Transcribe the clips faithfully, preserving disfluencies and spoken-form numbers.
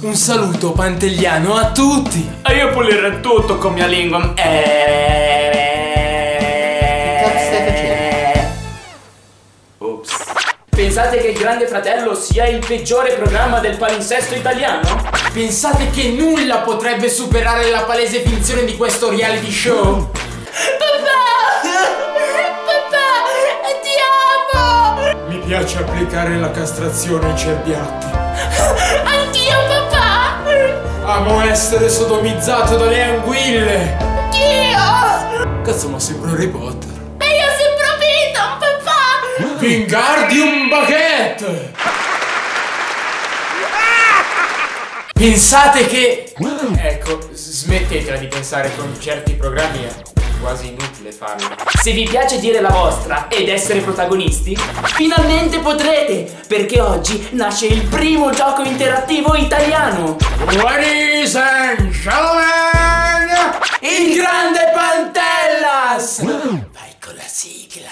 Un saluto pantelliano a tutti. E io pulirei tutto con mia lingua. Eh... Che cazzo stai facendo? Ops. Pensate che il Grande Fratello sia il peggiore programma del palinsesto italiano? Pensate che nulla potrebbe superare la palese finzione di questo reality show? Mi piace applicare la castrazione ai cerbiatti. Anch'io, papà! Amo essere sodomizzato dalle anguille. Anch'io! Cazzo, ma sembra Harry Potter. E io sembro Piton, papà! Wingardium Baguette! Pensate che... Ecco, smettetela di pensare con certi programmi, è quasi inutile farlo. Se vi piace dire la vostra ed essere protagonisti, finalmente potrete, perché oggi nasce il primo gioco interattivo italiano. Ladies and gentlemen, il Grande Pantellas! Vai con la sigla.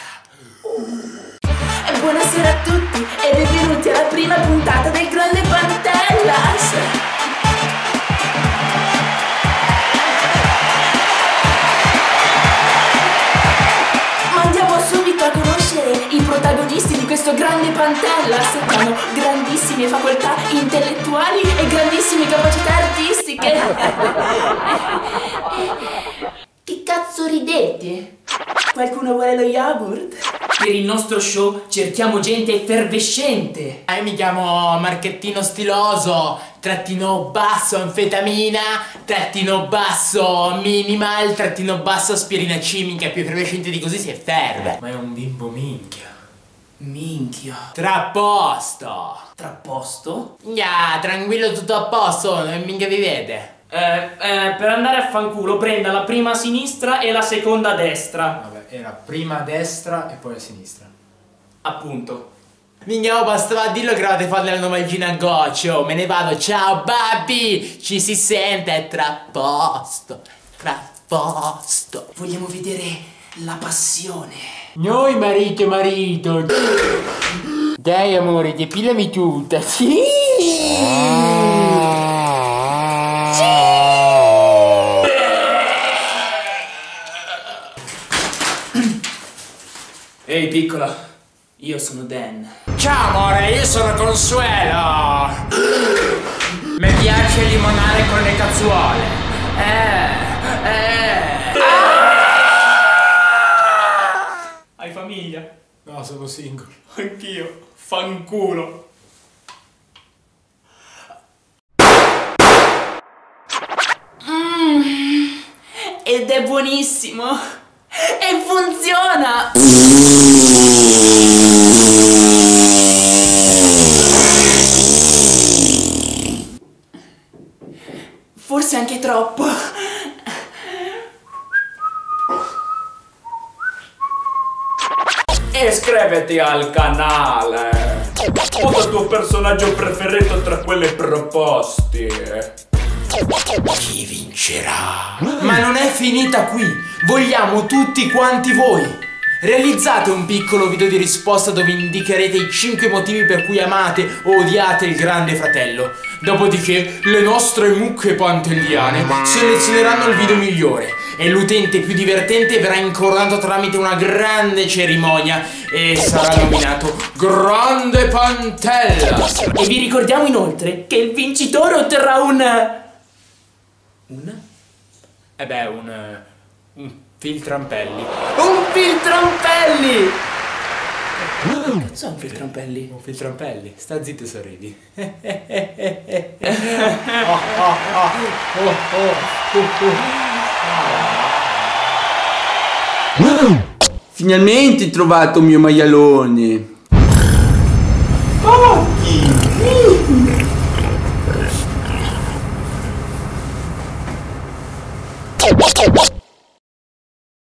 E buonasera a tutti e benvenuti alla prima puntata del Grande Pantellas! Subito a conoscere i protagonisti di questo Grande Pantellas, che hanno grandissime facoltà intellettuali e grandissime capacità artistiche. Che cazzo ridete? Qualcuno vuole lo yogurt? Per il nostro show cerchiamo gente effervescente. Eh, mi chiamo Marchettino Stiloso, trattino basso anfetamina, trattino basso minimal, trattino basso aspirina C, minchia, più effervescente di così si efferve. Ma è un bimbo minchia. Minchia. Trapposto. Trapposto? Ya, tranquillo, tutto a posto, minchia vi vede. Eh, eh, per andare a fanculo prenda la prima a sinistra e la seconda a destra. Vabbè, era prima a destra e poi a sinistra. Appunto. Minchia, oh, bastava dirlo che eravate fatti la nomalgina a goccio. Me ne vado, ciao babbi. Ci si sente, tra posto, tra posto. Vogliamo vedere la passione. Noi marito marito. Dai amore, depilami tutta. Sì. Ehi piccola, io sono Dan. Ciao amore, io sono Consuelo. Mi piace limonare con le cazzuole. Eh, eh. Hai famiglia? No, sono single. Anch'io. Fanculo. Mm, ed è buonissimo. E funziona! Forse anche troppo. Iscriviti al canale. Vota il tuo personaggio preferito tra quelle proposte. Chi vincerà? Ma non è finita qui. Vogliamo tutti quanti voi. Realizzate un piccolo video di risposta dove indicherete i cinque motivi per cui amate o odiate il Grande Fratello. Dopodiché le nostre mucche pantelliane selezioneranno il video migliore e l'utente più divertente verrà incoronato tramite una grande cerimonia e sarà nominato Grande Pantellas. E vi ricordiamo inoltre che il vincitore otterrà un... Un? Eh beh, un... un filtrampelli. Un filtrampelli! Che cazzo è un filtrampelli? Un filtrampelli. Sta zitto e sorridi. Finalmente ho trovato il mio maialone.